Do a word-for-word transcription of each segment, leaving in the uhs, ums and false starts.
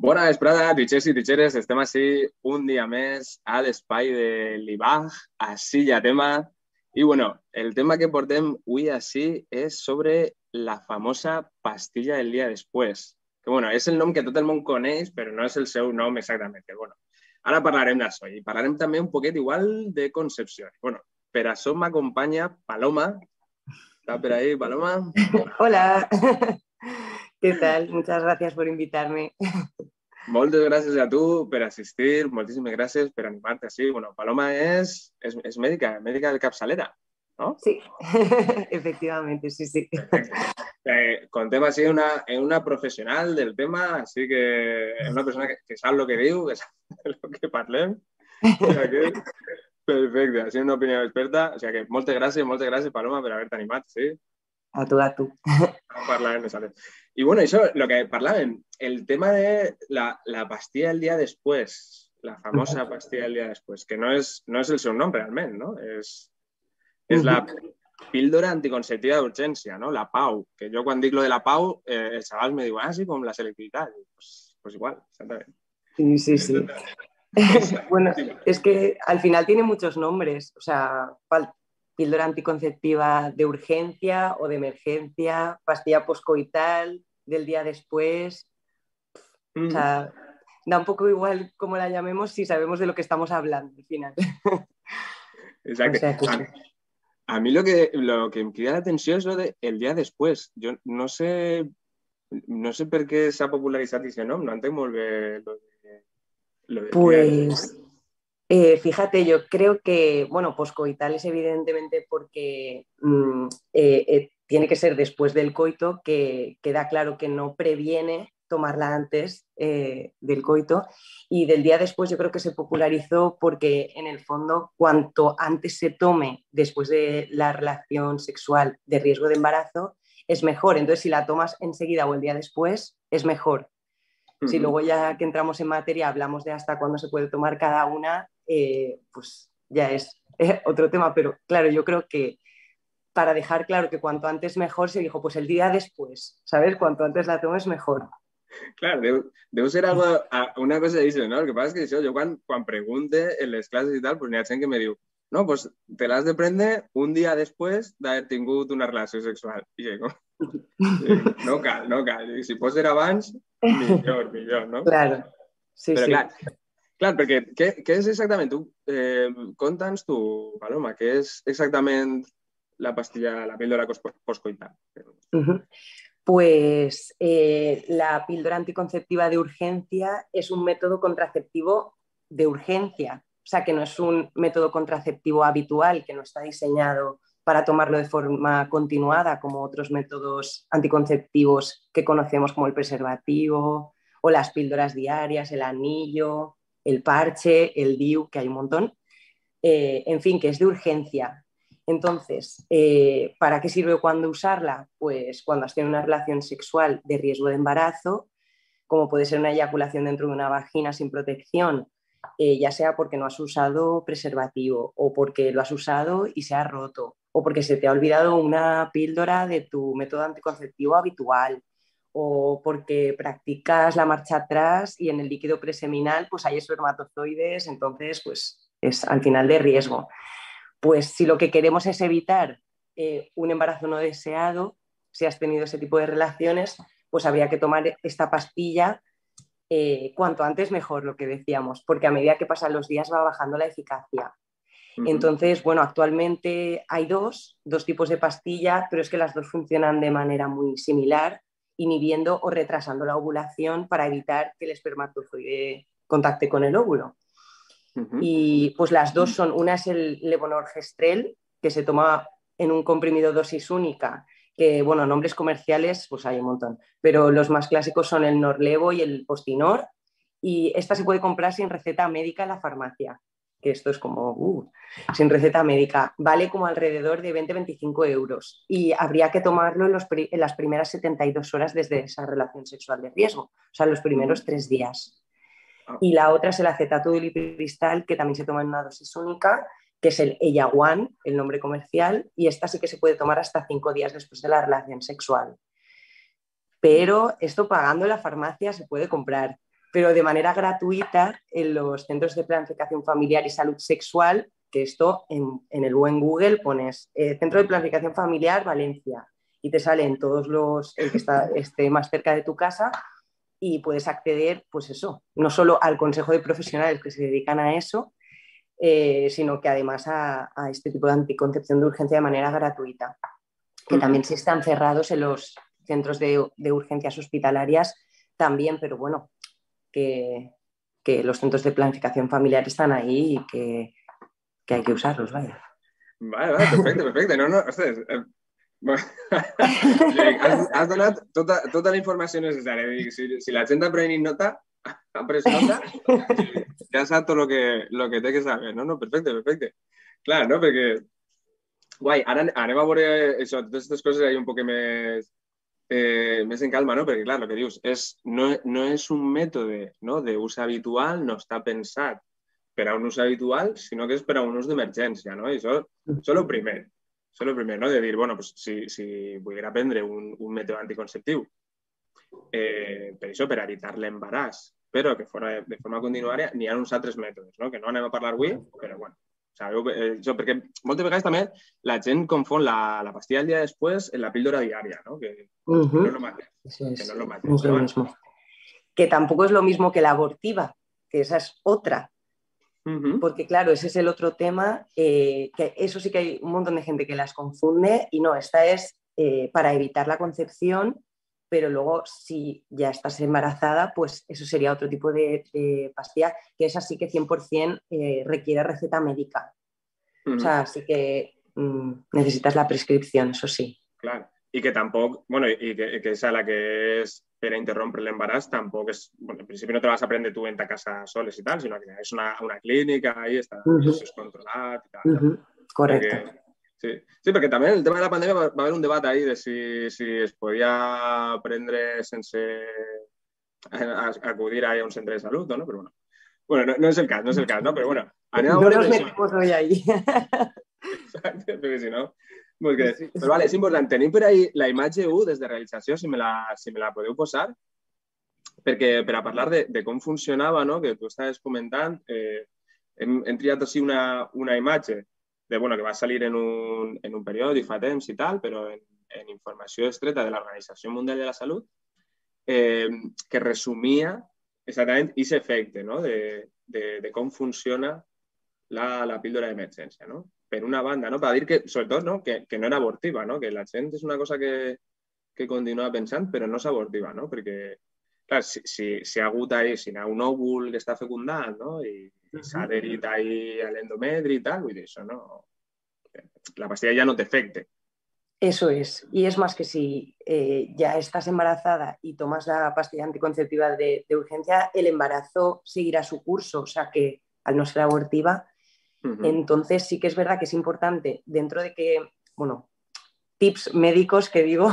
Bona vesprada, titxers i titxeres. Estem així un dia més a l'espai de l'I B A G, així ja tema. I bueno, el tema que portem avui així és sobre la famosa pastilla del dia després. Que bueno, és el nom que tot el món coneix, però no és el seu nom exactament. Que, bueno, ara parlarem d'això i parlarem també un poquet igual de concepció. Bueno, per això m'acompanya Paloma. ¿Está por ahí, Paloma? Hola, ¿qué tal? Muchas gracias por invitarme. Moltes gràcies a tu per assistir, moltíssimes gràcies per animar-te així. Bueno, Paloma és, és, és mèdica, mèdica de capçalera, ¿no? Sí, efectivamente, sí, sí. Perfecte. Eh, contem així una, una professional del tema, així que és una persona que, que sap el que diu, que sap el que parlem. O sea que, perfecte, així una opinió experta. O sea que moltes gràcies, moltes gràcies, Paloma, per haver-te animat, sí. A tu, a tu. Parlàvem de salut. I bueno, això, el que parlàvem, el tema de la, la pastilla del dia després, la famosa pastilla del dia després, que no és, no és el seu nom realment, no? És, és la píldora anticonceptiva d'urgència, no? La PAU, que jo quan dic lo de la PAU, eh, els xavals me diuen, ah, sí, com la selectivitat. Pues, pues igual, exactament. Sí, sí, sí. Bueno, es que al final tiene muchos nombres, o sea, píldora anticonceptiva de urgencia o de emergencia, pastilla poscoital, del día después. Mm. O sea, da un poco igual cómo la llamemos si sabemos de lo que estamos hablando al final. Exacto. O sea, que... a, a mí lo que, lo que me queda la atención es lo de el día después. Yo no sé, no sé por qué se ha popularizado ese nombre, no entenc molt bé lo de, lo del pues... día después. Eh, fíjate, yo creo que, bueno, poscoital es evidentemente porque mmm, eh, eh, tiene que ser después del coito, que queda claro que no previene tomarla antes eh, del coito, y del día después yo creo que se popularizó porque en el fondo cuanto antes se tome después de la relación sexual de riesgo de embarazo es mejor, entonces si la tomas enseguida o el día después es mejor. Si luego ya que entramos en materia hablamos de hasta cuándo se puede tomar cada una, eh, pues ya es eh, otro tema. Pero claro, yo creo que para dejar claro que cuanto antes mejor, se dijo, pues el día después, ¿sabes? Cuanto antes la tomes mejor. Claro, deu, deu ser algo, una cosa d'això, no? El que passa és que això, jo quan, quan pregunte en les classes i tal, pues n'hi ha gent que me diu, no, pues te l'has de prendre un dia després d'haver tingut una relació sexual. I jo, no cal, no cal. Si pot ser abans, millor, millor, no? Claro, sí, Però sí. clar, clar, perquè què, què és exactament? Tu, eh, conta'ns tu, Paloma, què és exactament la pastilla, la píldora poscoital? Uh-huh. Pues eh, la píldora anticonceptiva de urgencia es un método contraceptivo de urgencia, o sea que no es un método contraceptivo habitual, que no está diseñado para tomarlo de forma continuada como otros métodos anticonceptivos que conocemos como el preservativo o las píldoras diarias, el anillo, el parche, el D I U, que hay un montón, eh, en fin, que es de urgencia. Entonces, eh, ¿para qué sirve cuando usarla? Pues cuando has tenido una relación sexual de riesgo de embarazo, como puede ser una eyaculación dentro de una vagina sin protección, eh, ya sea porque no has usado preservativo o porque lo has usado y se ha roto o porque se te ha olvidado una píldora de tu método anticonceptivo habitual o porque practicas la marcha atrás y en el líquido preseminal pues hay espermatozoides, entonces pues es al final de riesgo. Pues si lo que queremos es evitar eh, un embarazo no deseado, si has tenido ese tipo de relaciones, pues habría que tomar esta pastilla eh, cuanto antes mejor, lo que decíamos, porque a medida que pasan los días va bajando la eficacia. Uh-huh. Entonces, bueno, actualmente hay dos, dos tipos de pastilla, pero es que las dos funcionan de manera muy similar, inhibiendo o retrasando la ovulación para evitar que el espermatozoide contacte con el óvulo. Uh-huh. Y pues las dos son, una es el levonorgestrel, que se toma en un comprimido dosis única, que bueno, nombres comerciales pues hay un montón, pero los más clásicos son el Norlevo y el Postinor, y esta se puede comprar sin receta médica en la farmacia, que esto es como, uh, sin receta médica, vale como alrededor de veinte a veinticinco euros, y habría que tomarlo en, los, en las primeras setenta y dos horas desde esa relación sexual de riesgo, o sea, los primeros tres días. Y la otra es el acetato de lipristal, que también se toma en una dosis única, que es el Ellawan, el nombre comercial, y esta sí que se puede tomar hasta cinco días después de la relación sexual. Pero esto pagando en la farmacia se puede comprar. pero de manera gratuita en los centros de planificación familiar y salud sexual, que esto en, en el buen Google pones eh, Centro de Planificación Familiar Valencia y te salen todos los, el que está, esté más cerca de tu casa y puedes acceder, pues eso, no solo al consejo de profesionales que se dedican a eso, eh, sino que además a, a este tipo de anticoncepción de urgencia de manera gratuita, que uh-huh. también sí están cerrados en los centros de, de urgencias hospitalarias también, pero bueno, que, que los centros de planificación familiar están ahí y que, que hay que usarlos, vaya. Vale, vale, perfecte, perfecte. No, no, ostres, eh, bueno, has, has donat tota, tota la informació necessària. Si, si la gent ha prenit nota, ha pres nota, ja sap tot el que, lo que té que saber, no? No, perfecte, perfecte. Clar, no? Perquè, guai, ara anem a veure això, totes aquestes coses ahí un poc més, eh, més en calma, no? Perquè, clar, el que dius, és, no, no és un mètode, no?, d'ús habitual, no està pensat per a un ús habitual, sinó que és per a un ús d'emergència, no? I això, això és el primer. Això és el primer, no? De dir, bueno, pues, si, si volguera prendre un, un mètode anticonceptiu, eh, per això, per evitar l'embaràs, però que fora de, de forma continuària, n'hi ha uns altres mètodes, no? Que no anem a parlar avui, però, bueno, sabeu, eh, això, perquè moltes vegades també la gent confon la, la pastilla al dia després en la píldora diària, ¿no? Que, uh-huh. que no es lo mateix. Eso es, que no es lo mateix. No es lo mismo. Que tampoco es lo mismo que la abortiva, que esa es otra. Uh-huh. Porque claro, ese es el otro tema, eh, que eso sí que hay un montón de gente que las confunde y no, esta es eh, para evitar la concepción, pero luego si ya estás embarazada, pues eso sería otro tipo de, de pastilla, que es así que cien por ciento eh, requiere receta médica. Uh-huh. O sea, sí que mm, necesitas la prescripción, eso sí. Claro, y que tampoco, bueno, y que, que esa la que es per a interrompre l'embaràs tampoc és... Bueno, en principi no te vas a prendre tu en ta casa soles i tal, sinó que és una, una clínica, ahí està, uh-huh. és controlat i tal. Uh-huh. Correcte. Perquè, sí. sí, perquè també el tema de la pandèmia va, va haver un debat ahí de si, si es podia prendre sense acudir a un centre de salut o no, però bueno. Bueno, no, no és el cas, no és el cas, no? Però bueno, anem a no veure... nos metemos hoy ahí. Exacte, perquè si no... Perquè, sí, sí. Però vale, és important. Tenim per ahí la imatge u des de realització, si me la, si me la podeu posar, perquè per a parlar de, de com funcionava, no?, que tu estaves comentant, eh, hem, hem triat així una, una imatge de, bueno, que va salir en un, en un periòdic fa temps i tal, però en, en informació estreta de l'Organització Mundial de la Salut, eh, que resumia exactament aquest efecte, no?, de, de, de com funciona la, la píldora d'emergència, no? Per una banda, ¿no? Para dir que, sobretot, ¿no?, que, que no era abortiva, ¿no? Que la gent és una cosa que, que continua pensant, però no és abortiva, ¿no? Perquè, clar, si, si, si ha hagut ahí, si hi ha un òvul que està fecundant, ¿no?, i, i s'ha adherit ahí a l'endometri i tal, vull dir, això no... La pastilla ya no te afecte. Eso es. Y es más que si eh, ya estás embarazada y tomas la pastilla anticonceptiva de, de urgencia, el embarazo seguirá su curso, o sea que al no ser abortiva... Uh-huh. Entonces sí que es verdad que es importante, dentro de que, bueno, tips médicos que digo,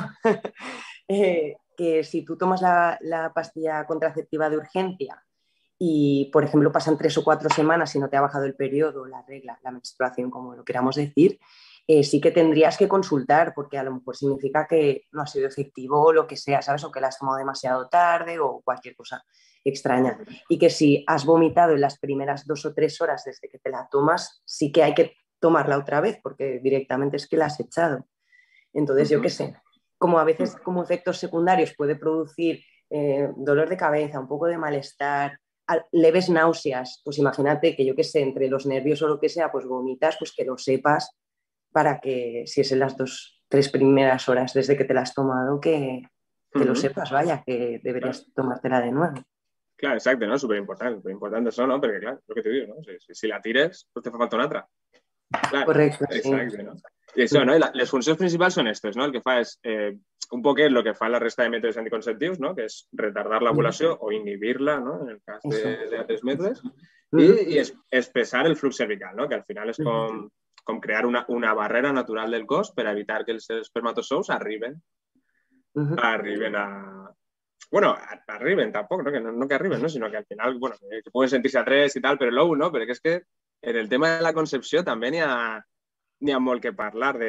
eh, que si tú tomas la, la pastilla contraceptiva de urgencia y, por ejemplo, pasan tres o cuatro semanas y no te ha bajado el periodo, la regla, la menstruación, como lo queramos decir, eh, sí que tendrías que consultar, porque a lo mejor significa que no ha sido efectivo o lo que sea, ¿sabes? O que la has tomado demasiado tarde o cualquier cosa extraña. Y que si has vomitado en las primeras dos o tres horas desde que te la tomas, sí que hay que tomarla otra vez, porque directamente es que la has echado. Entonces, uh-huh. yo qué sé, como a veces como efectos secundarios puede producir eh, dolor de cabeza, un poco de malestar, leves náuseas, pues imagínate que yo qué sé, entre los nervios o lo que sea, pues vomitas, pues que lo sepas para que si es en las dos, tres primeras horas desde que te la has tomado, que, que uh-huh. lo sepas, vaya, que deberías claro. tomártela de nuevo. Claro, exacte, no? Superimportant, superimportant això, no? Perquè, clar, el que t'ho dic, no? Si, si la tires, pues te fa falta una altra. Clar, correcte, exacte, sí. No? I això, no? I la, les funcions principals són aquestes, no? El que fa és eh, un poquet el que fa la resta de mètodes anticonceptius, no? Que és retardar l'ovulació mm. o inhibir-la, no? En el cas d'altres mètodes, mm. i, i es, espessar el flux cervical, no? Que al final és com, com crear una, una barrera natural del cos per evitar que els espermatozous arriben, mm. arriben a... Bueno, arriben tampoc, no? Que no, no que arriben, no? Sinó que al final, bueno, que puguen sentir-se atrets i tal, però l'ou, no? Perquè és que en el tema de la concepció també n'hi ha, n'hi ha molt que parlar de,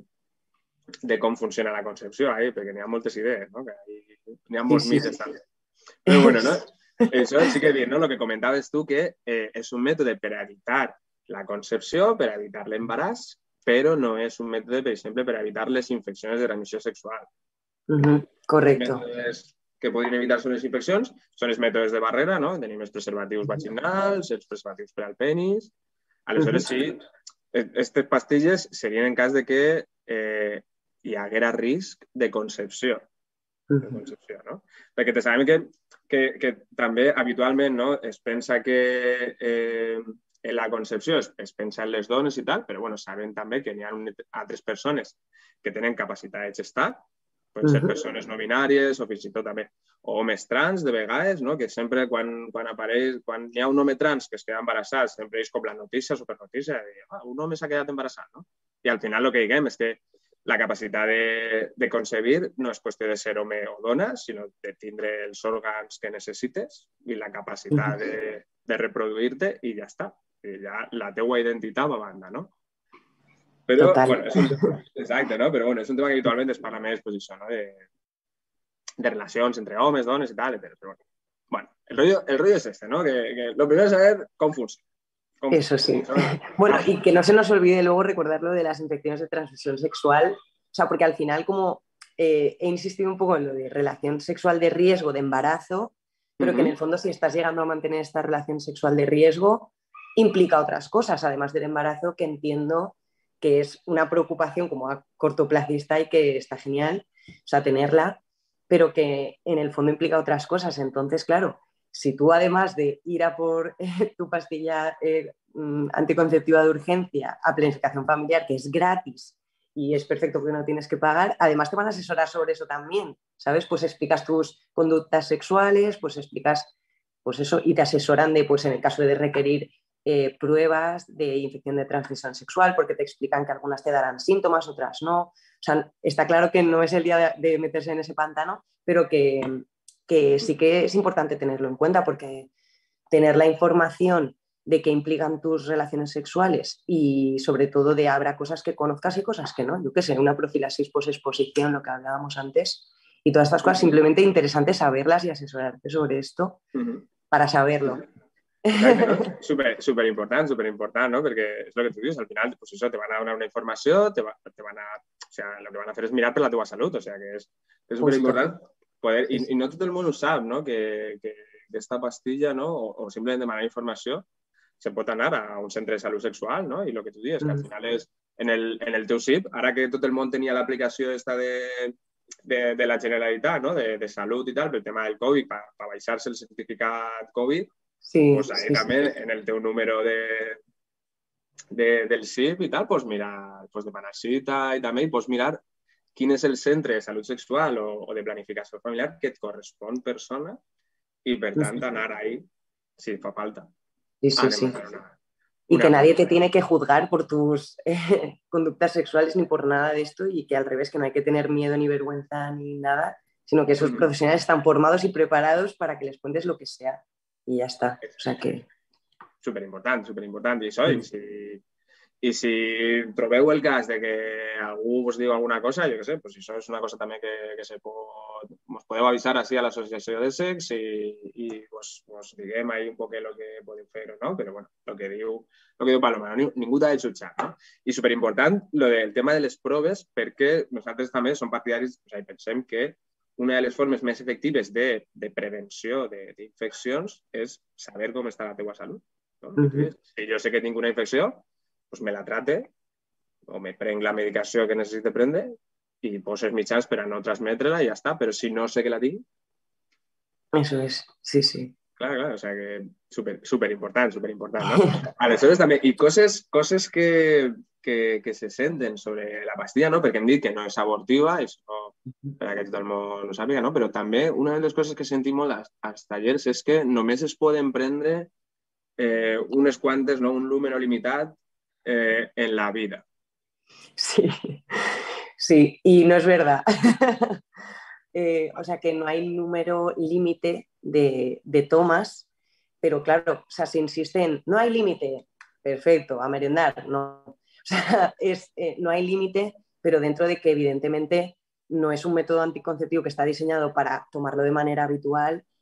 de com funciona la concepció, eh? Perquè n'hi ha moltes idees, no? Que n'hi ha molts mites també. Però bueno, no? Eso sí que bien, ¿no? Lo que comentabas tú, que eh, és un mètode per a evitar la concepció, per a evitar l'embaràs, però no és un mètode, per exemple, per a evitar les infeccions de transmissió sexual. Uh-huh, correcto. Els mètodes que podrien evitar són les infeccions, són els mètodes de barrera, no? Tenim els preservatius vaginals, els preservatius per al penis. Aleshores, sí, aquestes pastilles serien en cas de que eh, hi haguera risc de concepció. De concepció, no? Perquè te sabem que, que, que també habitualment, no, es pensa que eh, en la concepció es, es pensa en les dones i tal, però bueno, saben també que n'hi ha altres persones que tenen capacitat de gestar, poden ser persones no binàries o fins i tot també o homes trans, de vegades, no? Que sempre quan, quan apareix, quan hi ha un home trans que es queda embarassat, sempre és com la notícia, supernotícia, de ah, un home s'ha quedat embarassat, no? I al final el que diguem és que la capacitat de, de concebir no és qüestió de ser home o dona, sinó de tindre els òrgans que necessites i la capacitat de, de reproduir-te i ja està. I ja la teua identitat va a banda, no? Però, Total. bueno, és un, exacte, no? Però bueno, és un tema que habitualment es parla més, pues, això, no? De, de relacions entre homes, dones i tal, però bueno. Bueno, el rollo, el rollo es este, ¿no? Que, que lo primero es saber cómo funciona. Cómo Eso sí. funciona. Bueno, y que no se nos olvide luego recordar lo de las infecciones de transmisión sexual, o sea, porque al final como eh, he insistido un poco en lo de relación sexual de riesgo, de embarazo, pero uh-huh. que en el fondo si estás llegando a mantener esta relación sexual de riesgo, implica otras cosas, además del embarazo, que entiendo que es una preocupación como a cortoplacista y que está genial, o sea, tenerla, pero que en el fondo implica otras cosas. Entonces, claro, si tú además de ir a por eh, tu pastilla eh, anticonceptiva de urgencia a planificación familiar, que es gratis y es perfecto porque no tienes que pagar, además te van a asesorar sobre eso también, ¿sabes? Pues explicas tus conductas sexuales, pues explicas, pues eso, y te asesoran de, pues en el caso de requerir eh, pruebas de infección de transmisión sexual, porque te explican que algunas te darán síntomas, otras no. O sea, está claro que no es el día de, de meterse en ese pantano, pero que, que sí que es importante tenerlo en cuenta, porque tener la información de qué implican tus relaciones sexuales y sobre todo de habrá cosas que conozcas y cosas que no. Yo qué sé, una profilaxis posexposición, lo que hablábamos antes, y todas estas cosas, simplemente interesante saberlas y asesorarte sobre esto uh-huh. para saberlo. Exacte, no? Súper, súper important, súper important, ¿no? Perquè és el que tu dius, al final, pues eso, te van a donar una informació, te, va, te van a... O sea, lo que van a hacer es mirar per la teva salut, o sea, que és, és súper important poder... I, I no tot el món ho sap, no? Que, que aquesta pastilla, no? O, o simplement demanar informació, se pot anar a un centre de salut sexual, no? I el que tu dius, que al final és en el, en el teu S I P, ara que tot el món tenia l'aplicació esta de, de, de la Generalitat, no? De, de salut i tal, pel tema del Covid, per pa baixar-se el certificat Covid, sí, pues ahí sí, también sí. En el teu número de, de, del S I P i tal, pues mirar, pues demanar cita i també, i pues mirar quin és el centre de salut sexual o, o de planificació familiar que et correspon persona i per tant anar ahí si fa falta. Sí, sí, sí. Una, una y que nadie te tiene que juzgar por tus eh, conductas sexuales ni por nada de esto y que al revés, que no hay que tener miedo ni vergüenza ni nada, sino que esos mm. profesionales están formados y preparados para que les cuentes lo que sea. I ja està. O sea que... Superimportant, superimportant. I això, mm. i, si, i si trobeu el cas de que algú us diu alguna cosa, jo què sé, pues això és una cosa també que, que se pot... Us podeu avisar així a l'associació de sex i, i us, us diguem ahí un poc el que podeu fer o no, però bueno, el que diu, el que diu Paloma, no? Ningú t'ha de jutjar, no? I superimportant lo del tema de les proves perquè nosaltres també som partidaris, o sigui, pensem que una de les formes més efectives de, de prevenció d'infeccions és saber com està la teva salut. No? Uh-huh. Si jo sé que tinc una infecció, doncs me la trate o me prenc la medicació que necessite prendre i poses mitjans per a no transmetre-la i ja està. Però si no sé que la tinc... Eso es, sí, sí. Clar, clar, o sea que super, super important, super important, ¿no? Aleshores també, i coses, coses que, que, que se senten sobre la pastilla, ¿no? Perquè hem dit que no és abortiva, això per a que tot el món ho sàpiga, no? Però també una de les coses que sentim molt als, als tallers és que només es poden prendre eh, unes quantes, no? Un número limitat eh, en la vida. Sí, sí, y no es verdad. Eh, o sea que no hay número límite de, de tomas, pero claro, o sea, se insiste en no hay límite, perfecto, a merendar, no. O sea, es, eh, no hay límite, pero dentro de que evidentemente no es un método anticonceptivo que está diseñado para tomarlo de manera habitual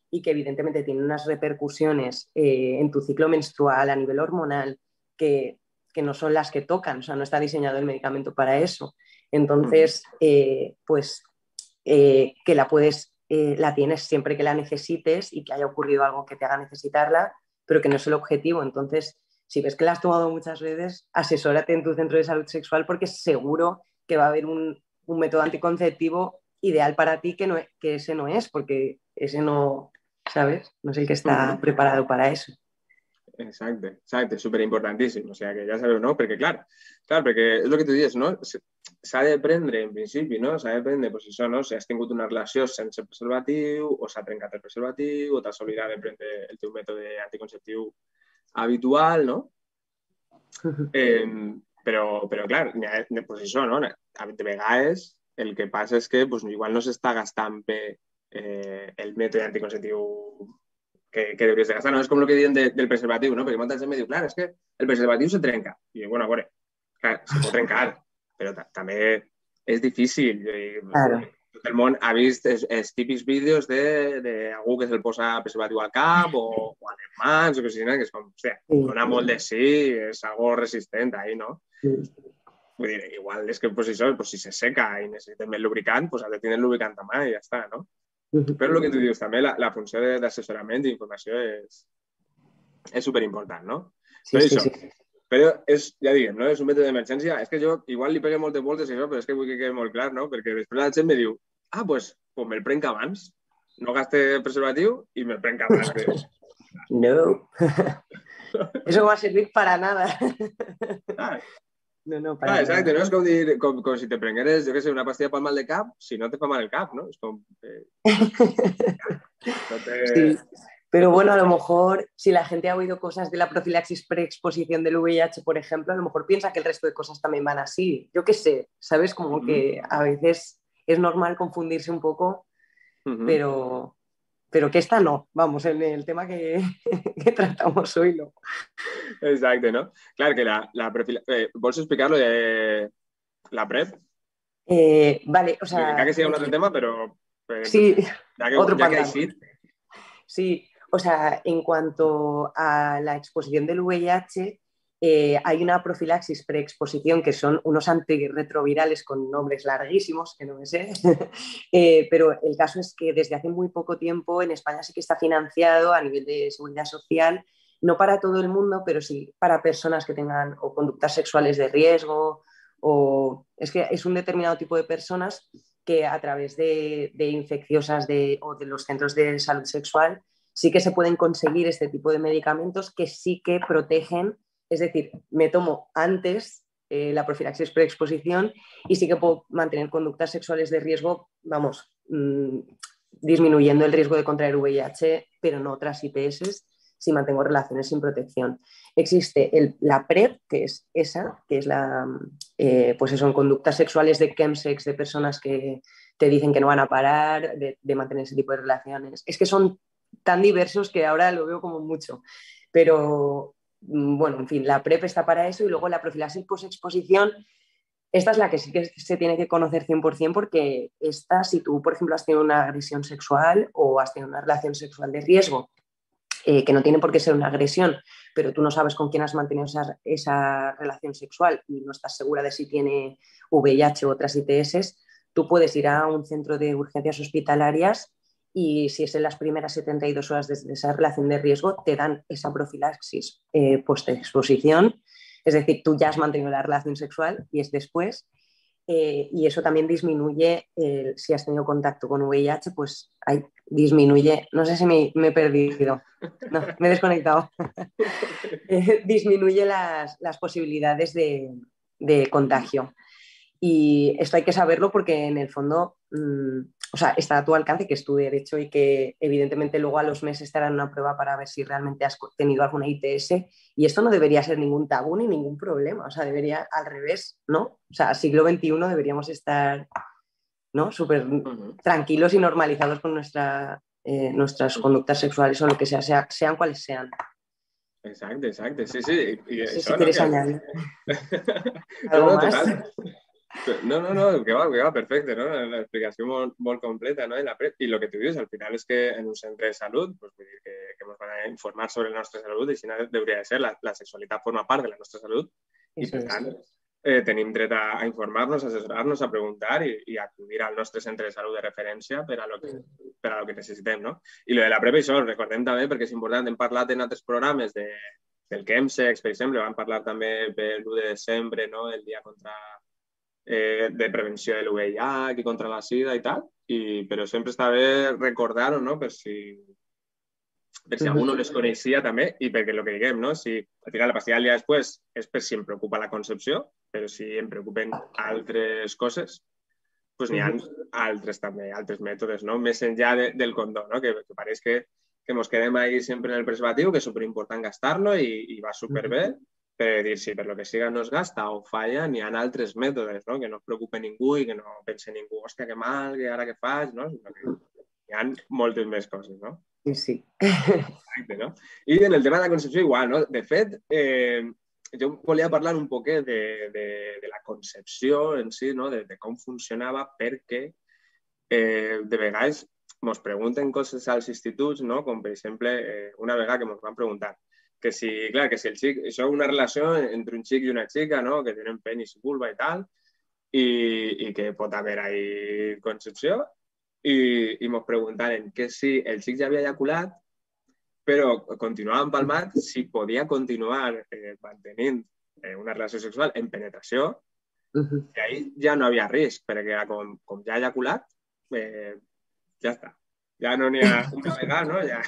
y que evidentemente tiene unas repercusiones eh, en tu ciclo menstrual, a nivel hormonal, que, que no son las que tocan, o sea, no está diseñado el medicamento para eso. Entonces, eh, pues eh, que la puedes, eh, la tienes siempre que la necesites y que haya ocurrido algo que te haga necesitarla, pero que no es el objetivo. Entonces, si ves que la has tomado muchas veces, asesórate en tu centro de salud sexual porque seguro que va a haber un, un método anticonceptivo ideal para ti que, no, que ese no es, porque ese no, ¿sabes? No es el que está Uh-huh. preparado para eso. Exacte, exacte, superimportantíssim, o sigui que ja sabeu, no? Perquè, clar, clar perquè és el que tu dius, no? S'ha de prendre, en principi, no? S'ha de prendre, doncs això, no? Si has tingut una relació sense preservatiu, o s'ha trencat el preservatiu, o t'has oblidat de prendre el teu mètode anticonceptiu habitual, no? Eh, però, però, clar, ha, doncs això, no? De vegades el que passa és que doncs, igual no s'està gastant bé eh, el mètode anticonceptiu que, que deuries de gastar, no? És com el que diuen de, del preservatiu, no? Perquè molta gent me diu, clar, és que el preservatiu se trenca. I jo, bueno, a veure, clar, se pot trencar, però també és difícil. Claro. Tot el món ha vist els, els típics vídeos d'algú que se'l posa preservatiu al cap o, o a les mans o que sigui, que és com, hòstia, Sí. dona molt de sí, és algo resistent ahí, no? Sí. Vull dir, igual és que pues, això, pues, si se seca i necessitem el lubricant, pues, has de tenir el lubricant a mà i ja està, no? Però el que tu dius també, la, la funció d'assessorament i informació és, és superimportant, no? Sí, però sí, això, sí. però és, ja diguem, no? És un mètode d'emergència. És que jo igual li pegué moltes voltes a això, però és que vull que quedi molt clar, no? Perquè després la gent me diu, ah, pues, pues me'l prenc abans, no gaste preservatiu i me'l prenc abans. De... No. Eso no va a servir para nada. Ah, No, no, para ah, exacte, nada. no? És com, dir, com, com si te prengueres, jo què sé, una pastilla pel mal de cap, si no te fa mal el cap, no? És com... Eh, no te... Sí. Pero bueno, a lo mejor si la gente ha oído cosas de la profilaxis preexposición del V I H, por ejemplo, a lo mejor piensa que el resto de cosas también van así. Yo qué sé, ¿sabes? Como Uh-huh. que a veces es normal confundirse un poco, Uh-huh. pero, pero que esta no. Vamos, en el tema que, que tratamos hoy no. Exacte, no? Clar que la, la profila... Eh, vols explicar lo de la PrEP? Eh, vale, o sea... Encara que sigui un altre tema, però... Eh, Sí, ja que, otro ja que pantano. així... Sí, o sea, en cuanto a la exposición del V I H, eh, hay una profilaxis preexposición que son unos antirretrovirales con nombres larguísimos, que no me sé, eh, pero el caso es que desde hace muy poco tiempo en España sí que está financiado a nivel de seguridad social, no para todo el mundo, pero sí para personas que tengan o conductas sexuales de riesgo, o es que es un determinado tipo de personas que a través de, de infecciosas de, o de los centros de salud sexual sí que se pueden conseguir este tipo de medicamentos que sí que protegen, es decir, me tomo antes eh, la profilaxis preexposición y sí que puedo mantener conductas sexuales de riesgo, vamos, mmm, disminuyendo el riesgo de contraer V I H, pero no otras I T S si mantengo relaciones sin protección. Existe el, la PrEP, que es esa, que es la, eh, pues eso, en conductas sexuales de chemsex, de personas que te dicen que no van a parar, de, de mantener ese tipo de relaciones. Es que son tan diversos que ahora lo veo como mucho. Pero, bueno, en fin, la PrEP está para eso y luego la profilaxis posexposición, esta es la que sí que se tiene que conocer cien por ciento porque esta, si tú, por ejemplo, has tenido una agresión sexual o has tenido una relación sexual de riesgo, Eh, que no tiene por qué ser una agresión, pero tú no sabes con quién has mantenido esa, esa relación sexual y no estás segura de si tiene V I H u otras I T S, tú puedes ir a un centro de urgencias hospitalarias y si es en las primeras setenta y dos horas desde esa relación de riesgo, te dan esa profilaxis eh, post-exposición, es decir, tú ya has mantenido la relación sexual y es después. Eh, y eso también disminuye, eh, si has tenido contacto con V I H, pues ahí disminuye, no sé si me, me he perdido, no, me he desconectado, eh, disminuye las, las posibilidades de, de contagio. Y esto hay que saberlo porque en el fondo, mmm, o sea, está a tu alcance, que es tu derecho y que evidentemente luego a los meses te harán una prueba para ver si realmente has tenido alguna I T S y esto no debería ser ningún tabú ni ningún problema, o sea, debería al revés, ¿no? O sea, siglo veintiuno deberíamos estar, ¿no? Súper uh-huh. tranquilos y normalizados con nuestra, eh, nuestras uh-huh. conductas sexuales o lo que sea, sea, sean cuales sean. Exacte, exacte, sí, sí. I, no sé això, si quieres no, añadir que... algo no, no, más. Total. No, no, no, que va, que va, perfecte, no? La explicació molt, molt completa, no? I, la pre... I el que tu dius, al final és que en un centre de salut, pues, vull dir que, que ens van a informar sobre la nostra salut i així hauria de ser, la, la sexualitat forma part de la nostra salut i, Eso per es. tant, eh, tenim dret a, a informar-nos, a assessorar-nos, a preguntar i, i a acudir al nostre centre de salut de referència per a lo que, per a lo que necessitem, no? I lo de la PrEP, això, recordem també, perquè és important, hem parlat en altres programes de, del Chemsex, per exemple, vam parlar també per l'u de desembre, no? El dia contra Eh, de prevenció de l'U V I H i contra la sida i tal, i, però sempre està bé recordar-ho, no? Per si, per si algú no les coneixia també i perquè el que diguem, no? Si al final la pastilla del dia després és per si em preocupa la concepció, però si em preocupen altres coses, pues n'hi ha altres també, altres mètodes, no? Més enllà de, del condó, no? Que, que pareix que, que ens quedem ahí sempre en el preservatiu, que és superimportant gastar-lo i, i va superbé, per dir, si per lo que siga no es gasta o falla, n'hi ha altres mètodes, no? Que no es preocupe ningú i que no pense ningú, hòstia, que mal, que ara què faig, no? Sinó que hi ha moltes més coses, no? Sí, sí. Exacte, no? I en el tema de la concepció igual, no? De fet, eh, jo volia parlar un poquet de, de, de la concepció en si, no? De, de com funcionava, perquè eh, de vegades ens pregunten coses als instituts, no? Com per exemple, eh, una vegada que ens van preguntar que si, clar, que si el xic, això és una relació entre un xic i una xica, no? Que tenen penis i vulva i tal, i, i que pot haver ahí concepció, i, i ens preguntaren que si el xic ja havia ejaculat, però continuava empalmat, si podia continuar eh, mantenint eh, una relació sexual en penetració, i ahí ja no havia risc, perquè era com, com ja ha ejaculat, eh, ja està. Ja no n'hi ha una vegada, no? Ja...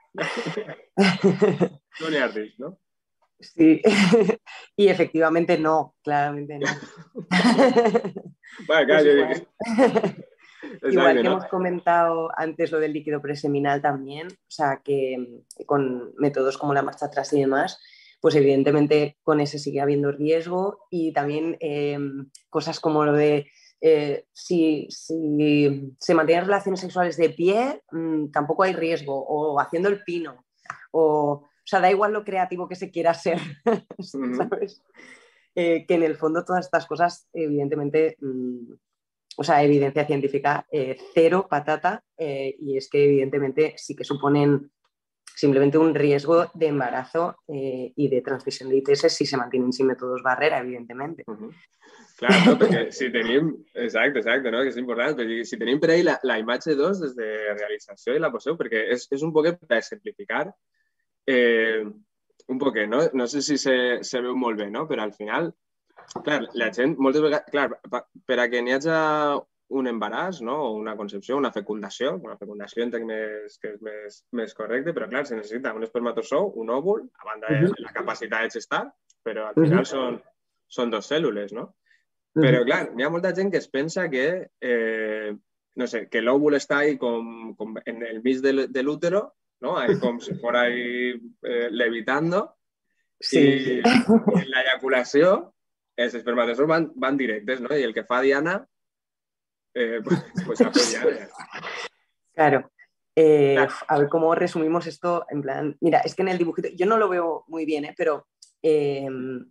No n'hi ha risc, ¿no? Sí, y efectivamente no, claramente no. Bueno, claro, Pues yo igual. Exacto, Igual que ¿no? hemos comentado antes lo del líquido preseminal también, o sea que con métodos como la marcha atrás y demás, pues evidentemente con ese sigue habiendo riesgo y también eh, cosas como lo de eh, si, si se mantienen relaciones sexuales de pie, mmm, tampoco hay riesgo, o haciendo el pino, o, o sea, da igual lo creativo que se quiera ser, ¿sabes? Eh, que en el fondo todas estas cosas, evidentemente, mmm, o sea, evidencia científica eh, cero patata, eh, y es que evidentemente sí que suponen simplemente un riesgo de embarazo eh, y de transmisión de I T S si se mantienen sin métodos barrera, evidentemente. Uh-huh. Clar, no? Perquè si tenim... Exacte, exacte, no? Que és important. Perquè si tenim per ahí la, la imatge dos des de realització i la poseu, perquè és, és un poquet per exemplificar eh, un poquet, no? No sé si se, se veu molt bé, no? Però al final, clar, la gent moltes vegades... Clar, per a que n'hi hagi un embaràs, no? O una concepció, una fecundació, una fecundació entenc més, que és més, més correcte, però clar, se necessita un espermatozou, un òvul, a banda de la capacitat de gestar, però al final són, són dos cèl·lules, no? Però, clar, hi ha molta gent que es pensa que, eh, no sé, que l'òvul està ahí com, com en el mig de, de l'útero, ¿no? Ahí com si fuera ahí eh, levitando. Sí. I, I en la eyaculació els espermatozous van, van directes, ¿no? I el que fa Diana, eh, pues, pues a fer Diana. Claro. Eh, claro. A ver cómo resumimos esto en plan... Mira, es que en el dibujito, yo no lo veo muy bien, ¿eh? Pero... Eh,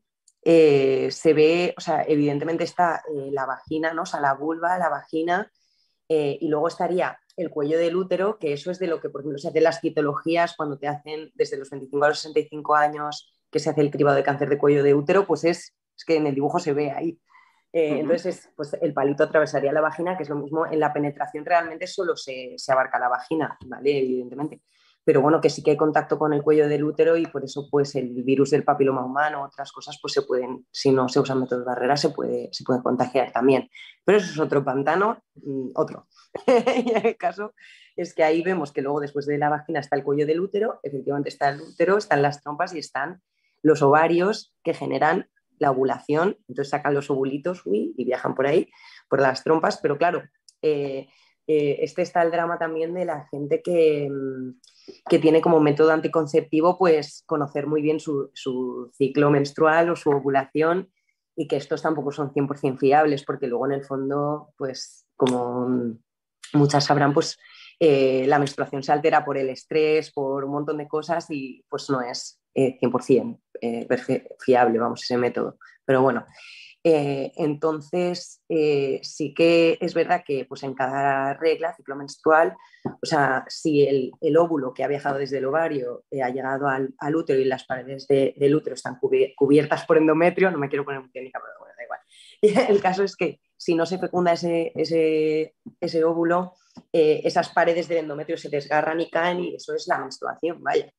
Eh, se ve, o sea, evidentemente está eh, la vagina, ¿no? O sea, la vulva, la vagina, eh, y luego estaría el cuello del útero, que eso es de lo que, por ejemplo, se hacen las citologías cuando te hacen desde los veinticinco a los sesenta y cinco años, que se hace el cribado de cáncer de cuello de útero, pues es, es que en el dibujo se ve ahí. Eh, uh-huh. Entonces, es, pues el palito atravesaría la vagina, que es lo mismo, en la penetración realmente solo se, se abarca la vagina, ¿vale? Evidentemente. Pero bueno, que sí que hay contacto con el cuello del útero y por eso pues el virus del papiloma humano, otras cosas, pues se pueden, si no se usan métodos de barrera, se puede, se puede contagiar también. Pero eso es otro pantano, mmm, otro. Y el caso es que ahí vemos que luego después de la vagina está el cuello del útero, efectivamente está el útero, están las trompas y están los ovarios que generan la ovulación, entonces sacan los ovulitos uy, y viajan por ahí, por las trompas, pero claro, eh, eh, este está el drama también de la gente que... que tiene como método anticonceptivo pues conocer muy bien su, su ciclo menstrual o su ovulación y que estos tampoco son cien por ciento fiables porque luego en el fondo pues como muchas sabrán pues eh, la menstruación se altera por el estrés, por un montón de cosas y pues no es eh, cien por ciento eh, fiable, vamos, ese método. Pero bueno, Eh, entonces, eh, sí que es verdad que pues, en cada regla, ciclo menstrual, o sea, si el, el óvulo que ha viajado desde el ovario eh, ha llegado al, al útero y las paredes de, del útero están cubi- cubiertas por endometrio, no me quiero poner muy técnica, pero bueno, da igual. El caso es que si no se fecunda ese, ese, ese óvulo, eh, esas paredes del endometrio se desgarran y caen y eso es la menstruación, vaya.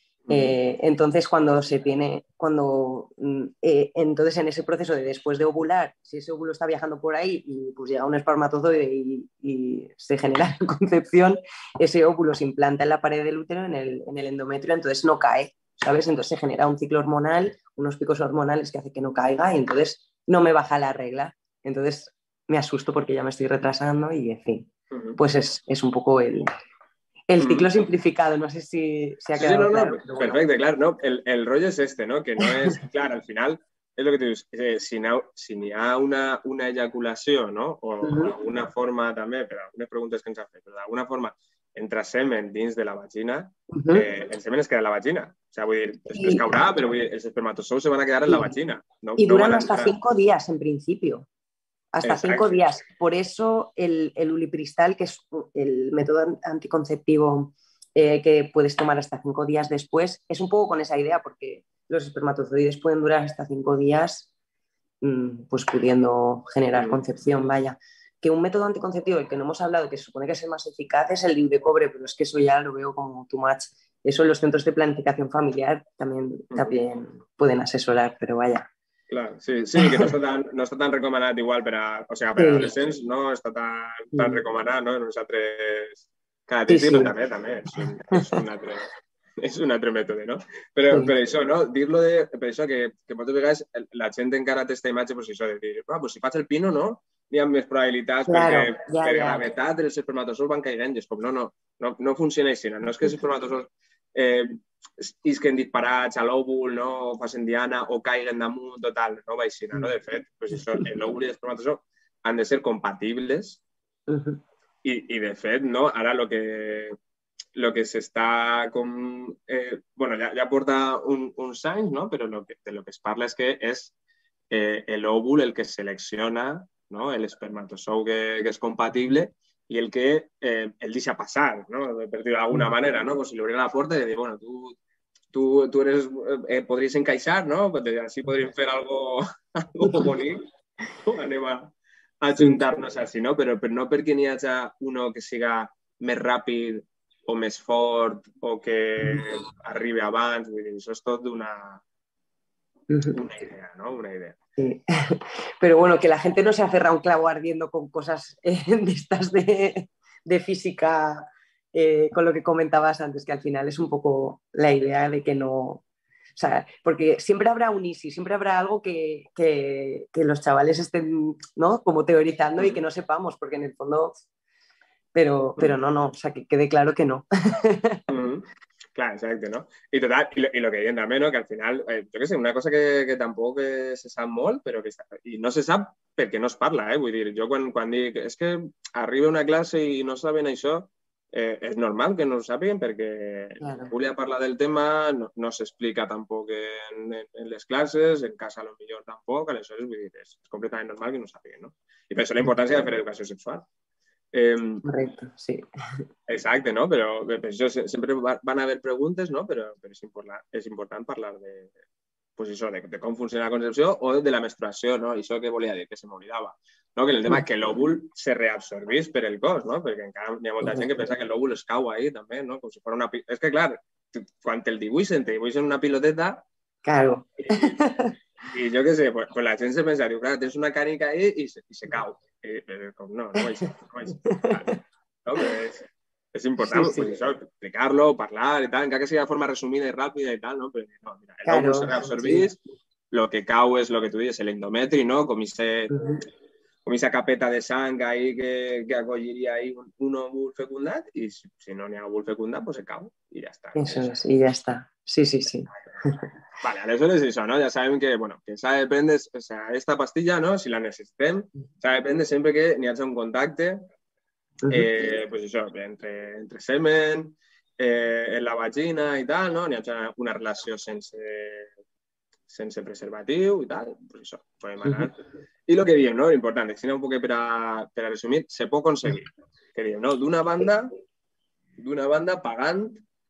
Eh, entonces, cuando se tiene, cuando, eh, entonces en ese proceso de después de ovular, si ese óvulo está viajando por ahí y pues llega un espermatozoide y, y se genera la concepción, ese óvulo se implanta en la pared del útero, en el, en el endometrio, entonces no cae, ¿sabes? Entonces se genera un ciclo hormonal, unos picos hormonales que hace que no caiga y entonces no me baja la regla. Entonces me asusto porque ya me estoy retrasando y, en fin, pues es, es un poco el, el ciclo simplificado, no sé si se ha Sí, sí, quedado no, no, claro. Pero bueno. perfecto, claro, no, el, el rollo es este, ¿no? Que no es, claro, al final, es lo que te digo, eh, si, no, si n'hi ha una, una eyaculació, no? O Uh-huh. d'alguna forma també, per algunes preguntes que ens ha fet, però d'alguna forma entra semen dins de la vagina, Uh-huh. eh, el semen es queda en la vagina. O sea, vull dir, després Y, caurà, però vull dir, els espermatozous se van a quedar en la vagina. No, y no duran van a hasta entrar. cinco días en principio. Hasta Exacto. cinco días. Por eso el, el ulipristal, que es el método anticonceptivo eh, que puedes tomar hasta cinco días después, es un poco con esa idea, porque los espermatozoides pueden durar hasta cinco días, mmm, pues pudiendo generar Mm. concepción, vaya. Que un método anticonceptivo del que no hemos hablado, que se supone que es el más eficaz, es el D I U de cobre, pero es que eso ya lo veo como too much. Eso en los centros de planificación familiar también, Mm. también pueden asesorar, pero vaya. Clar, sí, sí, que no està tan, no està tan recomanat igual per a, o sigui, per a Sí. adolescents, no està tan, tan recomanat, no? Nosaltres, cada Sí, temps sí. també, també, és un, és un altre, és un altre mètode, no? Però Sí. per això, no? Dir-lo de, per això que, que moltes vegades la gent encara té aquesta imatge, pues això, de dir, ah, pues si faig el pino, no? Hi ha més probabilitats Claro, perquè ja, per ja. gravetat els espermatozous van caient i és com, no, no, no, no funciona així, no és que els espermatozous eh, isquen disparats a l'òvul, no? O facin diana o caiguen damunt, total, no va així, no? De fet, pues això, l'òvul i l'espermatozou han de ser compatibles Uh-huh. i, i de fet, no? Ara el que, lo que s'està com... Eh, bueno, ja, ja porta un, uns anys, no? Però lo que, de lo que es parla és que és eh, l'òvul el que selecciona, no? L'espermatozou que, que és compatible i el que eh, el deixa passar, no? Per dir d'alguna manera, no? Pues si li obrim la porta i dir, bueno, tu, tu, tu eres, eh, podries encaixar, no? Així podríem fer algo, algo bonic, no? Anem a, a juntar-nos així, no? Però, però no perquè n'hi hagi uno que siga més ràpid o més fort o que arribi abans, vull dir, això és tot una, una idea, ¿no? Una idea. Sí. Pero bueno, que la gente no se aferra a un clavo ardiendo con cosas eh, de estas de, de física, eh, con lo que comentabas antes, que al final es un poco la idea de que no... O sea, porque siempre habrá un easy, siempre habrá algo que, que, que los chavales estén, ¿no? Como teorizando y que no sepamos, porque en el fondo... Pero, pero no, no, o sea, que quede claro que no. Mm-hmm. Clar, exacte, no? I total, i lo, i lo que diuen també, no? Que al final, eh, jo què sé, una cosa que, que tampoc eh, se sap molt, però que i no se sap perquè no es parla, eh? Vull dir, jo quan, quan dic és que arriba una classe i no saben això, eh, és normal que no ho sàpiguen perquè Claro. volia parlar del tema, no, no s'explica tampoc en, en, en les classes, en casa a lo millor tampoc, aleshores vull dir, és, és completament normal que no ho sàpiguen, no? I per això la importància de fer educació sexual. Eh, Correcto, sí. Exacte, no? Però per això sempre van haver preguntes, no? Però, però és, important, és important parlar de, pues això, de, de com funciona la concepció o de la menstruació, no? I això què volia dir? Que se m'oblidava. No? Que el tema que l'òvul se reabsorbís per el cos, no? Perquè encara hi ha molta gent que pensa que l'òvul es cau ahí també, no? Com si fos una... És que, clar, quan te'l dibuixen, te dibuixen una piloteta... Claro. I, i jo què sé, pues, pues la gent se pensa, diu, clar, tens una cànica ahí i se, i se cau. I, com, no, no vaig ser, no vaig ser. No, però és, és important, sí, sí. Pues això, explicar-lo, parlar i tal, encara que sigui de forma resumida i ràpida i tal, no? Però no, mira, el Claro, òvul se reabsorbís, sí. Lo que cau és lo que tu dius, l'endometri, no? Com ese, uh-huh. com esa capeta de sang ahí que, que acolliria ahí un, un òvul fecundat i si, si no n'hi ha òvul fecundat, pues se cau i ja està. Eso es, y ya está. Sí, sí, sí. Vale, aleshores això, ¿no? Ya saben que, bueno, que s'ha de prendre, o sea, esta pastilla, ¿no? Si la necessitem, s'ha de prendre sempre que n'hi hagi un contacte, eh, pues això, entre, entre semen, eh, en la vagina i tal, no? N'hi hagi una relació sense, sense preservatiu i tal, pues això, podem anar. Uh-huh. I el que diem, no? L'important, si no un poc per a, per a resumir, se pot aconseguir. Que diem, no? D'una banda, d'una banda pagant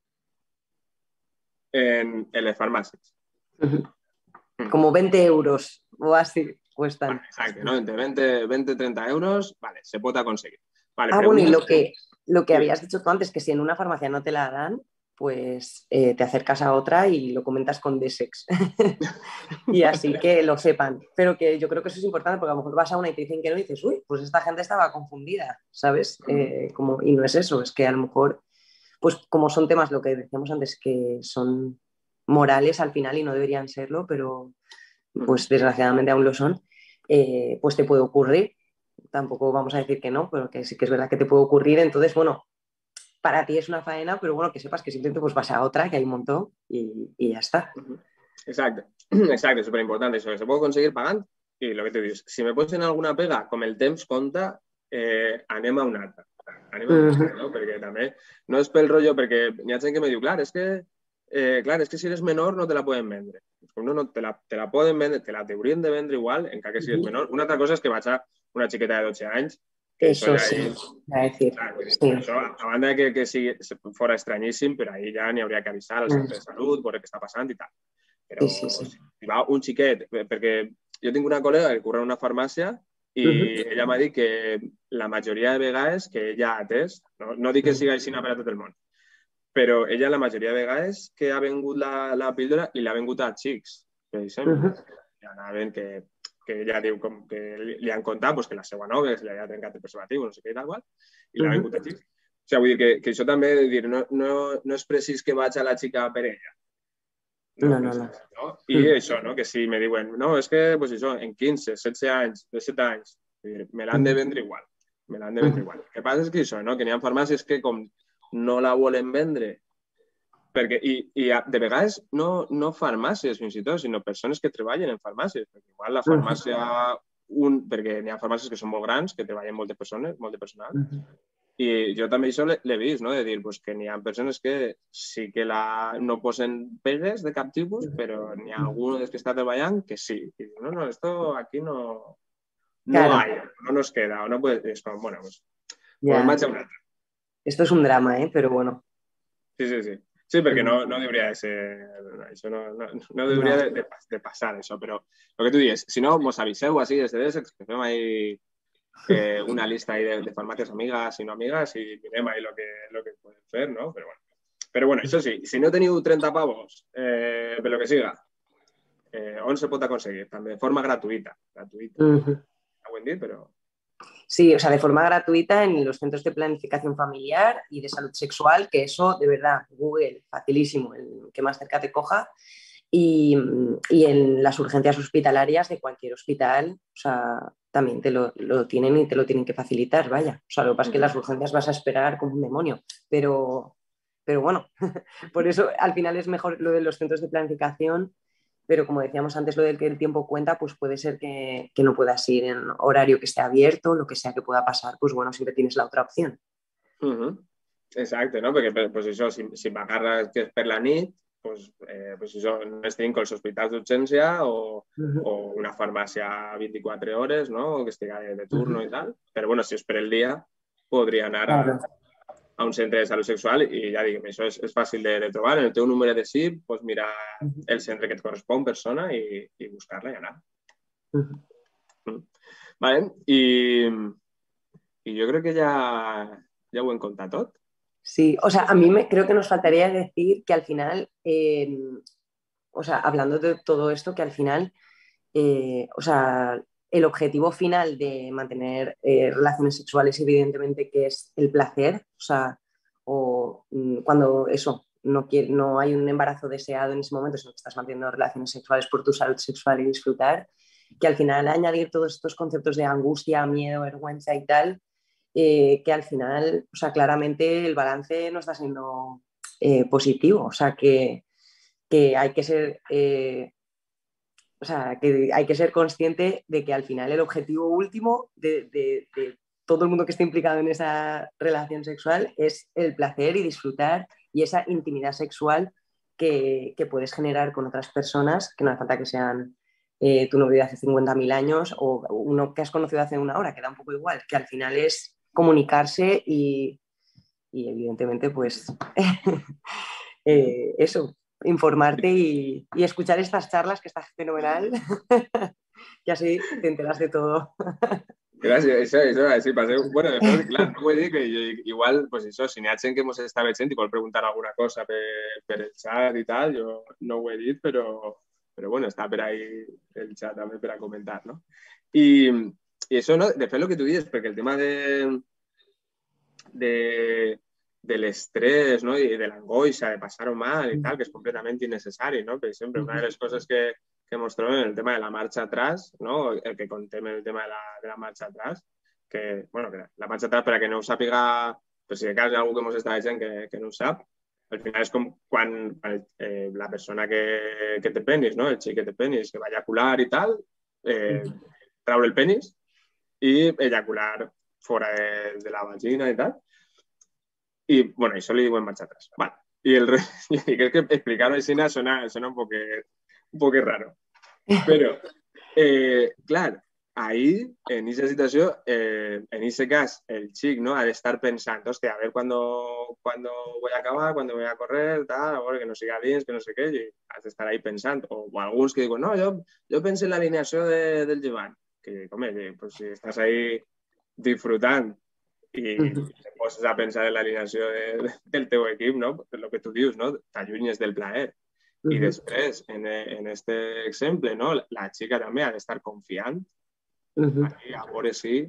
en, en les farmàcies. Uh-huh. Mm. Como veinte euros o así cuestan. Vale, exacto, ¿no? Entre veinte, treinta euros, vale, se puede conseguir. Vale, ah, bueno, y lo que, lo que habías dicho tú antes, que si en una farmacia no te la dan, pues eh, te acercas a otra y lo comentas con Desex. Y así que lo sepan. Pero que yo creo que eso es importante porque a lo mejor vas a una y te dicen que no y dices, uy, pues esta gente estaba confundida, ¿sabes? Eh, como, y no es eso, es que a lo mejor, pues como son temas, lo que decíamos antes, que son morales al final y no deberían serlo, pero pues desgraciadamente aún lo son, eh, pues te puede ocurrir. Tampoco vamos a decir que no, pero que sí que es verdad que te puede ocurrir. Entonces, bueno, para ti es una faena, pero bueno, que sepas que simplemente pues vas a otra, que hay un montón y, y ya está. Exacto, exacto, súper importante eso, que se puede conseguir pagant i el que te dius, si me posen alguna pega, com el temps compta, eh, anem a una altra. Anem a una altra, no? Perquè també no és pel rotllo, perquè hi ha gent que me diu, clar, és que, eh, clar, és que si eres menor no te la poden vendre. No, no, te la, te la poden vendre, te la t'haurien de vendre igual, encara que sigues menor. Una altra cosa és que vaig a una xiqueta de dotze anys. Eso ja sí, és, a decir. Clar, dir, sí. Això, a banda que, que sigui, fora estranyíssim, però ahir ja n'hi hauria que avisar al centre de salut, veure què està passant i tal. Però sí, sí, sí. Si va un xiquet, perquè jo tinc una col·lega que curra en una farmàcia i uh-huh. ella m'ha dit que la majoria de vegades que ella ha atès, no, no dic que siga així per a tot el món, però ella la majoria de vegades que ha vengut la, la píldora i l'ha vengut a xics, per exemple. Uh-huh. Ja anaven que, que ella diu com que li han contat pues, que la seva nòvia se li havia trencat el preservatiu, no sé què i tal, qual, i l'ha uh-huh. vengut a xics. O sigui, vull dir que, que això també dir, no, no, no és precís que vaig a la xica per ella. No, no, no. no? I mm. això, no? Que si me diuen, no, és que, pues això, en quinze, setze anys, disset anys, me l'han de vendre igual. Me l'han de vendre igual. El que passa és que això, no? Que n'hi ha farmàcies que com no la volen vendre, perquè, i, i de vegades no, no farmàcies fins i tot, sinó persones que treballen en farmàcies. Perquè igual la farmàcia, un, perquè n'hi ha farmàcies que són molt grans, que treballen moltes persones, molt de personal, i jo també això l'he vist, no? De dir pues, que n'hi ha persones que sí que la, no posen pegues de cap tipus, però n'hi ha algú dels que està treballant que sí. I diu, no, no, esto aquí no, no claro. hay, no nos queda. O no puede... Es como, bueno, pues, yeah. pues un altre. Esto es un drama, ¿eh? Pero bueno. Sí, sí, sí. Sí, perquè no, no debería de ser... Això no, no, no debería no. De, de, de pasar, això. Però el que tu dius, si no, mos aviseu així des de Desex, que fem ahí... Eh, una lista ahí de, de farmacias amigas y no amigas y mirem ahí lo que, lo que pueden hacer, ¿no? Pero bueno, pero bueno, eso sí, si no he tenido treinta pavos, eh, de lo que siga, eh, on se pot aconseguir, també de forma gratuita, gratuita. Uh-huh. A buen dir, pero... Sí, o sea, de forma gratuita en los centros de planificación familiar y de salud sexual, que eso, de verdad, Google, facilísimo, el que más cerca te coja, y, y en las urgencias hospitalarias de cualquier hospital, o sea, también te lo, lo tienen y te lo tienen que facilitar, vaya. O sea, lo que pasa es que en las urgencias vas a esperar como un demonio, pero, pero bueno, por eso al final es mejor lo de los centros de planificación, pero como decíamos antes, lo del que el tiempo cuenta, pues puede ser que, que no puedas ir en horario que esté abierto, lo que sea que pueda pasar, pues bueno, siempre tienes la otra opción. Uh-huh. Exacte, no? Perquè pues això, si, si m'agarres que és per la nit, pues, eh, pues això, només tenim els hospitals d'urgència o, uh-huh. o una farmàcia vint-i-quatre hores, no? Que estigui de, de turno uh-huh. i tal. Però bueno, si és per el dia, podria anar a, a un centre de salut sexual i ja diguem, això és, és fàcil de, de trobar. En el teu número de S I P, pots mirar uh-huh. el centre que et correspon, persona, i, i buscar-la i anar. Uh-huh. Mm. Vale. I, I jo crec que ja, ja ho hem contat tot. Sí, o sea, a mí me, creo que nos faltaría decir que al final, eh, o sea, hablando de todo esto, que al final, eh, o sea, el objetivo final de mantener eh, relaciones sexuales, evidentemente, que es el placer, o sea, o mm, cuando eso, no, quiere, no hay un embarazo deseado en ese momento, sino que estás manteniendo relaciones sexuales por tu salud sexual y disfrutar, que al final añadir todos estos conceptos de angustia, miedo, vergüenza y tal, Eh, que al final, o sea, claramente el balance no está siendo eh, positivo, o sea, que, que hay que ser, eh, o sea, que hay que ser consciente de que al final el objetivo último de, de, de todo el mundo que esté implicado en esa relación sexual es el placer y disfrutar y esa intimidad sexual que, que puedes generar con otras personas, que no hace falta que sean eh, tu novio de hace cincuenta mil años o uno que has conocido hace una hora, que da un poco igual, que al final es comunicarse y, y evidentemente pues eh, eso, informarte y, y escuchar estas charlas que está fenomenal, que así te enteras de todo. Gràcies, això, això, sí, passeu... Bueno, de fet, clar, no vull dir que igual, pues això, si n'hi ha gent que mos està veient i vol preguntar alguna cosa per, per el xat i tal, jo no ho he dit, però, però bueno, està per ahí el xat també per a comentar, no? I, i això, no? De fet, el que tu dius, perquè el tema de, de, de l'estrès, no? I de l'angoixa, de passar-ho mal i tal, que és completament innecessari, no? Per exemple, una de les coses que que mostró en el tema de la marcha atrás, ¿no? El que conté en el tema de la, de la marcha atrás, que, bueno, que la marcha atrás, para que no ho sàpiga, pues si de cas hi ha algú que mos està veient que, que no ho sap, al final és com quan eh, la persona que, que té penis, no? El xic que té penis, que va ejacular i tal, eh, traure el penis i ejacular fora de, de la vagina i tal. I, bueno, això li diuen marxa atrás. Vale. I el i crec que explicar-ho així sona, sona un poquet un poc raro. Però, eh, clar, ahí, en aquesta situació, eh, en aquest cas, el xic, ¿no? Ha d'estar pensant, hòstia, a ver cuándo, cuándo voy a acabar, cuándo voy a correr, tal, a veure, que no siga dins, que no sé què, i has d'estar ahí pensant. O, o alguns que diuen, no, jo, jo penso en l'alineació de, del Joan. Que, com, eh, pues, si estàs ahí disfrutant i te poses a pensar en l'alineació de, del teu equip, no? El que tu dius, no? T'allunyes del plaer. I uh-huh. després, en, en este exemple, no? La xica també ha d'estar confiant uh-huh. Aquí, a veure si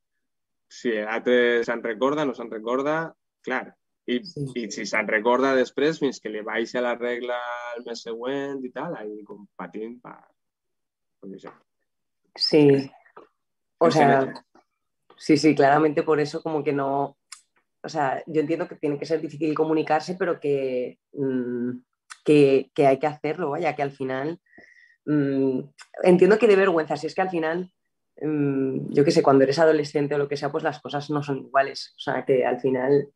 si l'altre se'n recorda, no se'n recorda, clar. I, sí. I si se'n recorda després, fins que li baixa la regla el mes següent i tal, ahí com patint per... Pues sí. O sea, sí, sí, claramente por eso como que no... O sea, yo entiendo que tiene que ser difícil comunicarse, pero que... Mmm, Que, que hay que hacerlo, vaya, que al final mmm, entiendo que de vergüenza, si es que al final mmm, yo qué sé, cuando eres adolescente o lo que sea, pues las cosas no son iguales, o sea, que al final,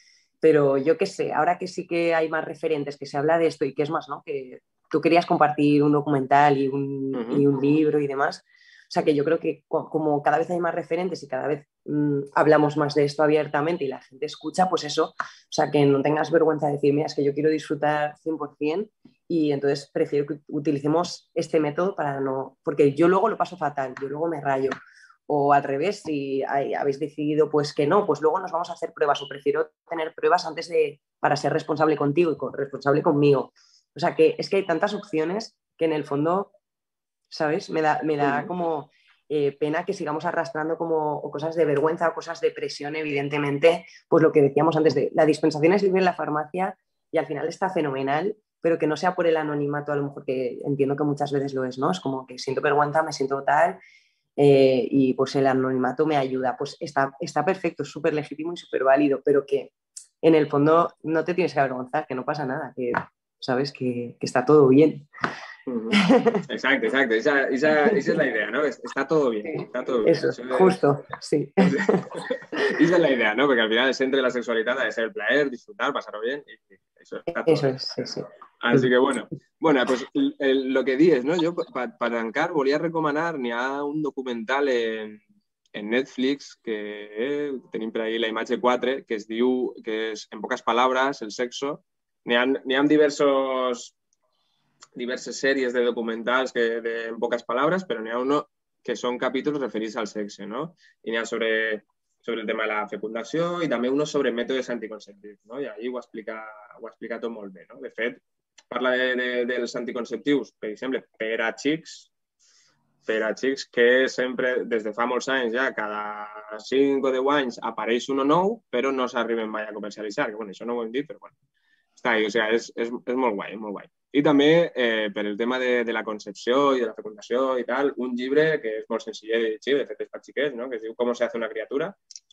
pero yo qué sé, ahora que sí que hay más referentes, que se habla de esto y que es más, ¿no? Que tú querías compartir un documental y un, uh-huh. y un libro y demás, o sea, que yo creo que como cada vez hay más referentes y cada vez mmm, hablamos más de esto abiertamente y la gente escucha, pues eso, o sea, que no tengas vergüenza de decir, mira, es que yo quiero disfrutar cien por ciento y entonces prefiero que utilicemos este método para no... Porque yo luego lo paso fatal, yo luego me rayo. O al revés, si hay, habéis decidido pues que no, pues luego nos vamos a hacer pruebas o prefiero tener pruebas antes de... para ser responsable contigo y con, responsable conmigo. O sea, que es que hay tantas opciones que en el fondo... ¿Sabes? Me da, me da como eh, pena que sigamos arrastrando como o cosas de vergüenza o cosas de presión, evidentemente, pues lo que decíamos antes de la dispensación es libre en la farmacia y al final está fenomenal, pero que no sea por el anonimato, a lo mejor que entiendo que muchas veces lo es, ¿no? Es como que siento vergüenza, me siento tal eh, y pues el anonimato me ayuda. Pues está, está perfecto, es súper legítimo y súper válido, pero que en el fondo no te tienes que avergonzar, que no pasa nada, que sabes que, que está todo bien. Uh-huh. Exacte, exacte. Esa, esa, esa es la idea, ¿no? Está todo bien. Sí, está todo bien. Eso, eso es, justo, sí. Esa es la idea, ¿no? Porque al final el centre de la sexualidad ha de ser el placer, disfrutar, pasarlo bien. Y eso está todo eso bien. es, sí, sí. Así que bueno, bueno pues el, el, lo que dius, no? Jo per, per tancar volia recomanar, n'hi ha un documental en, en Netflix que eh, tenim per ahí la imatge quatre, que es diu, que és en poques paraules, el sexo. N'hi ha, n'hi ha diversos diverses sèries de documentals que de, en poques paraules, però n'hi ha uno que són capítols referits al sexe, no? I n'hi ha sobre, sobre el tema de la fecundació i també uno sobre mètodes anticonceptius, no? I ahí ho explica, ho explica tot molt bé, no? De fet, parla de, de, dels anticonceptius, per exemple, per a xics, per a xics que sempre, des de fa molts anys ja, cada cinc o deu anys apareix uno nou, però no s'arriben mai a comercialitzar, que bueno, això no ho hem dit, però bueno, està ahí, o sigui, és, és, és molt guai, és molt guai. I també, eh, per el tema de, de la concepció i de la fecundació i tal, un llibre que és molt senzill de llegir, de fet és per xiquets, no? Que es diu Com se hace una criatura,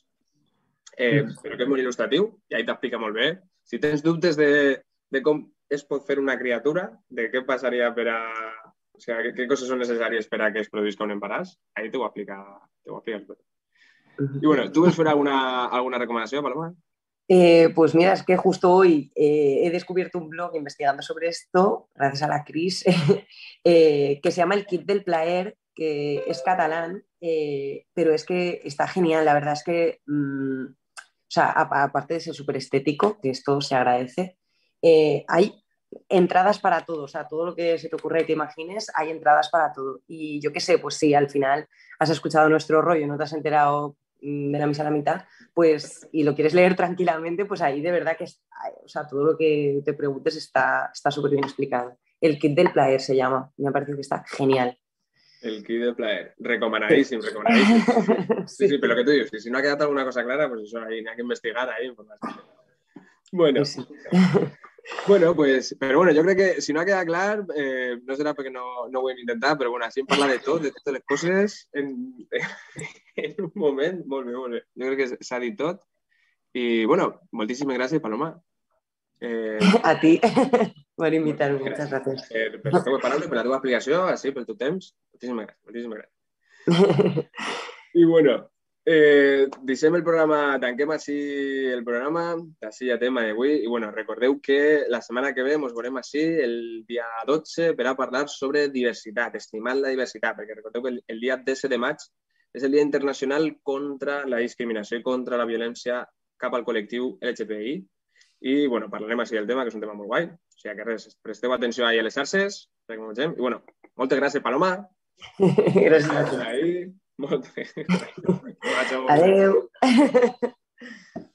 eh, però que és molt il·lustratiu i ahí t'explica molt bé. Si tens dubtes de, de com es pot fer una criatura, de què passaria per a... O sigui, què coses són necessàries per a que es produïsca un embaràs, ahí t'ho explica, t'ho explica tot. I bueno, tu vols fer alguna, alguna recomanació, Paloma? Eh, pues mira, es que justo hoy eh, he descubierto un blog investigando sobre esto, gracias a la Cris, eh, que se llama El Kit del Plaer, que es catalán, eh, pero es que está genial. La verdad es que, mm, o sea, a- aparte de ser súper estético, que esto se agradece, eh, hay entradas para todo, o sea, todo lo que se te ocurra y te imagines, hay entradas para todo. Y yo qué sé, pues sí, al final has escuchado nuestro rollo, no te has enterado mm, de la misa a la mitad, pues, y lo quieres leer tranquilamente, pues ahí de verdad que, es, o sea, todo lo que te preguntes está está súper bien explicado. El kit del player se llama, me parece que está genial. El kit de player. Sí. Recomendadísimo, recomendadísimo. Sí, sí. Sí, sí, Sí, pero lo que tú dices, si no ha quedado alguna cosa clara, pues eso ahí hay que investigar ahí. Pues, sí, bueno, sí. bueno, pues, pero bueno, yo creo que si no ha quedado claro, eh, no será porque no, no ho hem intentat, però bueno, així en parlar de tot, de totes les coses, en, en un moment, molt bé, molt bé. Jo crec que s'ha dit tot. I, bueno, moltíssimes gràcies, Paloma. Eh, A ti por invitarme, moltíssimes muchas gràcies gracias. per, per les teves paraules, per la teva explicació, així, pel teu temps. Moltíssimes gràcies, moltíssimes gràcies. I bueno, eh, deixem el programa, tanquem així el programa, així ja tema d'avui. I bueno, recordeu que la setmana que ve ens veurem així el dia dotze per a parlar sobre diversitat, estimant la diversitat, perquè recordeu que el, el dia disset de maig és el Dia Internacional contra la Discriminació i contra la Violència cap al col·lectiu L G B T I. I bueno, parlarem així del tema, que és un tema molt guai. O sigui que res, presteu atenció ahí a les xarxes. I bueno, moltes gràcies, Paloma. Moltes Gracias a gràcies ti. ahí. Moltes gràcies. Adeu.